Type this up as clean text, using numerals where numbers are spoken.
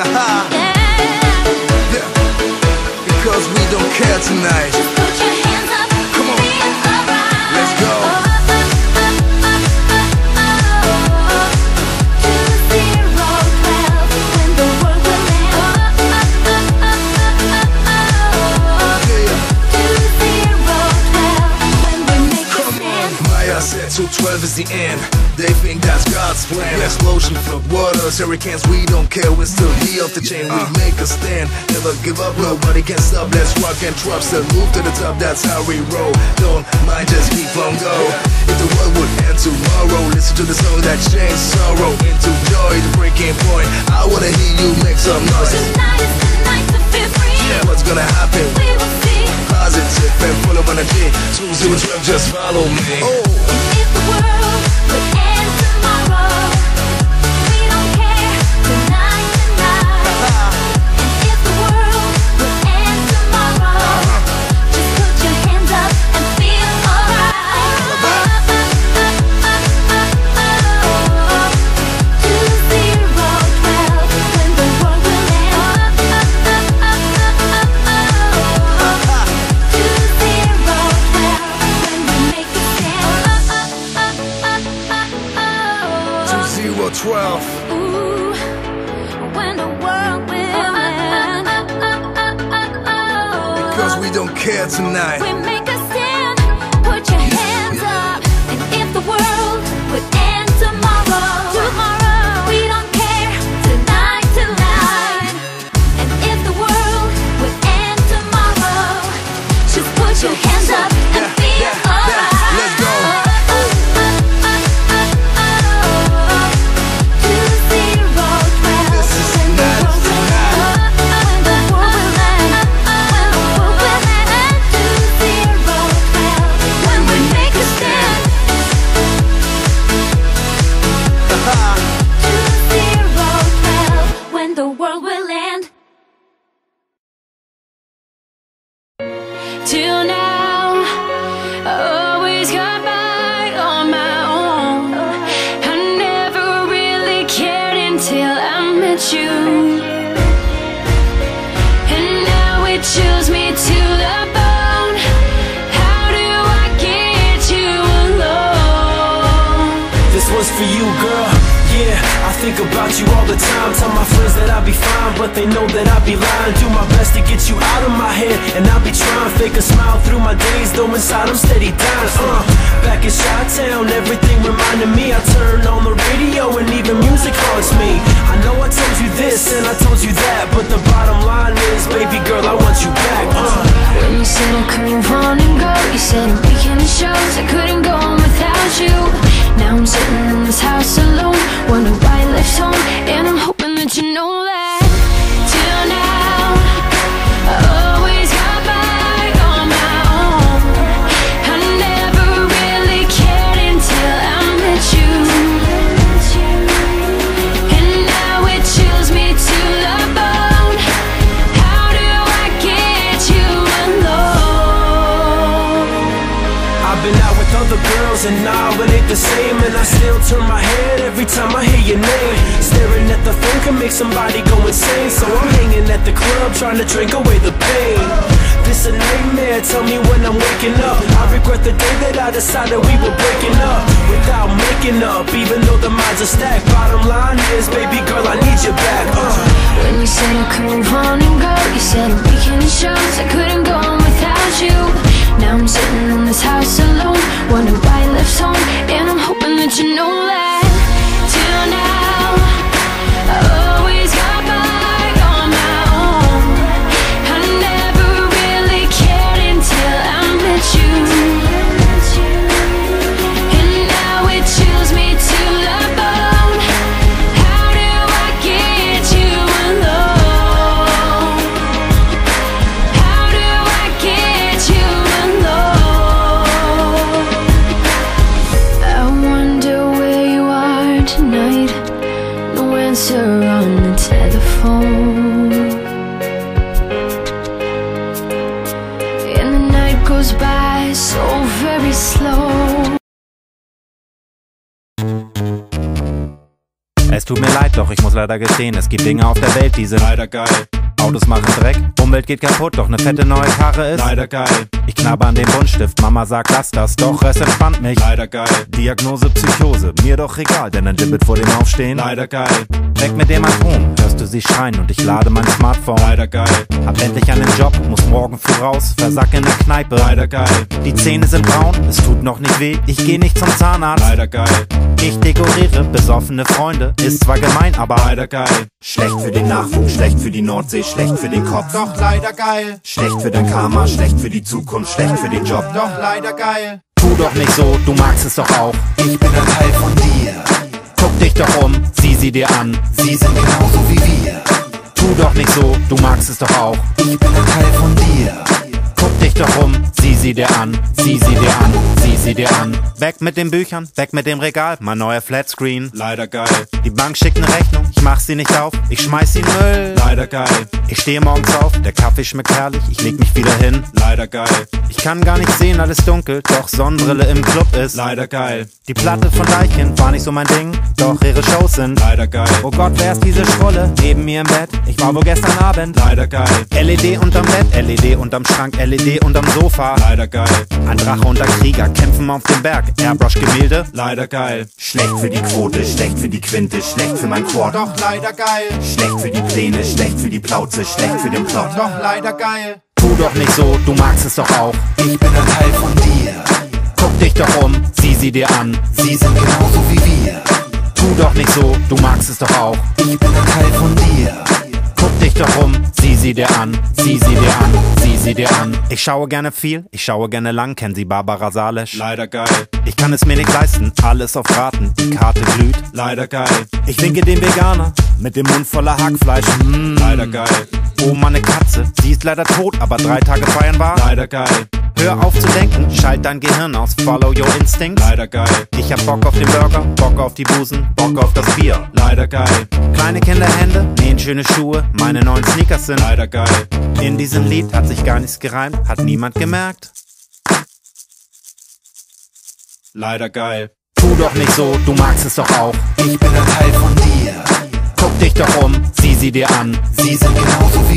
Yeah, because we don't care tonight. Just put your hands up. Come on. Feel alright. Let's go. 2012, when the world will end. 2012, when we make a stand. Maya said 212 is the end. They think that's God's plan. Explosion, flood waters, hurricanes, we don't care. We're still here off the chain, we make a stand. Never give up, nobody can stop. Let's rock and drop, still move to the top, that's how we roll. Don't mind, just keep on go. If the world would end tomorrow, listen to the song that changed sorrow into joy, the breaking point. I wanna hear you make some noise. Tonight is the night to feel free. Yeah, what's gonna happen? We will see. Positive and full of energy. 2012, just follow me. Oh. If the world would end tomorrow, we don't care. Tonight. And if the world would end tomorrow, just put your hands up and feel alright. 2012, when the world will end. 2012, when we make a stand. 2012. Ooh, when the world will end. Because we don't care tonight. We make a stand, put your hands up. And if the world would end tomorrow, we don't care. Tonight. And if the world would end tomorrow, just put your hands up and feel alright. Let's go. 2012, This is when the not world will end. When the world will end. When the world will end. 2012, when we make a stand. 2012, when the world will end. Till now, I always got by on my own. I never really cared until I met you. And now it chills me to the bone. How do I get you alone? This one's for you, girl. Yeah, I think about you all the time. Tell my friends that I'll be fine, but they know that I'll be lying. Do my best to get you out of my head, and I'll be trying to fake a smile through my days, though inside I'm steady dying. Back in Chi-Town, everything reminded me. I turn on the radio and even music haunts me. I know I told you this and I told you that, but the bottom line is, baby girl, I want you back. When you said I couldn't run and go, you said I'm making the shows, I couldn't go on without you. Now I'm sitting in this house alone, wonder why I left home, and I'm hoping that you know that. Till now, I always got by on my own. I never really cared until I met you. And now it chills me to the bone. How do I get you alone? I've been out with other girls and nah, it ain't the same. And I still turn my head every time I hear your name. Staring at the phone can make somebody go insane. So I'm hanging at the club trying to drink away the pain. This a nightmare, tell me when I'm waking up. I regret the day that I decided we were breaking up without making up, even though the minds are stacked. Bottom line is, baby girl, I need you back. When you said I couldn't run and go, you said I'm making the shows, I couldn't go on without you. Now I'm sitting in this house alone, wonder why I left home, and I'm hoping that you know that. Till now, I always got by on my own. I never really cared until I met you. And now it chills me to the bone. How do I get you alone? How do I get you alone? I wonder where you are tonight. No answer on the telephone. And the night goes by so very slow. Es tut mir leid, doch ich muss leider gestehen, es gibt Dinge auf der Welt, die sind leider geil. Autos machen Dreck, Umwelt geht kaputt, doch ne fette neue Karre ist leider geil. Ich knabber an den Buntstift, Mama sagt lass das, doch es entspannt mich. Leider geil. Diagnose Psychose, mir doch egal, denn ein Dibbit vor dem Aufstehen. Leider geil. Weg mit dem Atom, hörst du sie schreien und ich lade mein Smartphone. Leider geil. Hab endlich einen Job, muss morgen früh raus, versack in der Kneipe. Leider geil. Die Zähne sind braun, es tut noch nicht weh, ich geh nicht zum Zahnarzt. Leider geil. Ich dekoriere besoffene Freunde, ist zwar gemein, aber leider geil. Schlecht für den Nachwuchs, schlecht für die Nordsee, schlecht für den Kopf, doch leider geil. Schlecht für dein Karma, schlecht für die Zukunft, schlecht für den Job, doch leider geil. Tu doch nicht so, du magst es doch auch. Ich bin ein Teil von dir. Guck dich doch um, sieh sie dir an. Sie sind genauso wie wir. Tu doch nicht so, du magst es doch auch. Ich bin ein Teil von dir. Guck dich doch um, sieh sie dir an, sieh sie dir an, sieh sie dir an. Weg mit den Büchern, weg mit dem Regal, mein neuer Flatscreen. Leider geil. Die Bank schickt ne Rechnung, ich mach sie nicht auf, ich schmeiß sie in Müll. Leider geil. Ich stehe morgens auf, der Kaffee schmeckt herrlich, ich leg mich wieder hin. Leider geil. Ich kann gar nicht sehen, alles dunkel, doch Sonnenbrille im Club ist leider geil. Die Platte von Deichkind war nicht so mein Ding, doch ihre Shows sind leider geil. Oh Gott, wer ist diese Schrulle neben mir im Bett? Ich war wohl gestern Abend leider geil. LED unterm Bett, LED unterm Schrank, LED unterm Sofa. Leider geil. Ein Drache und ein Krieger kämpfen auf dem Berg. Airbrush-Gemälde. Leider geil. Schlecht für die Quote, schlecht für die Quinte, schlecht für mein Quad. Doch leider geil. Schlecht für die Pläne, schlecht für die Plauze, schlecht für den Plot. Doch leider geil. Tu doch nicht so, du magst es doch auch. Ich bin ein Teil von dir. Guck dich doch um, sieh sie dir an. Sie sind genauso wie wir. Tu doch nicht so, du magst es doch auch. Ich bin ein Teil von dir. Guck dich doch um, sieh sie dir an, sieh sie dir an, sieh sie dir an. Ich schaue gerne viel, ich schaue gerne lang, kennen Sie Barbara Salisch? Leider geil. Ich kann es mir nicht leisten, alles auf Raten, die Karte glüht. Leider geil. Ich winke dem Veganer mit dem Mund voller Hackfleisch. Leider geil. Oh, meine Katze, sie ist leider tot, aber 3 Tage feiern war. Leider geil. Hör auf zu denken, schalt dein Gehirn aus, follow your instincts. Leider geil. Ich hab Bock auf den Burger, Bock auf die Busen, Bock auf das Bier. Leider geil. Kleine Kinderhände nähen schöne Schuhe, meine neuen Sneakers sind leider geil. In diesem Lied hat sich gar nichts gereimt, hat niemand gemerkt. Leider geil. Tu doch nicht so, du magst es doch auch. Ich bin ein Teil von dir. Guck dich doch um, sieh sie dir an. Sie sind genauso wie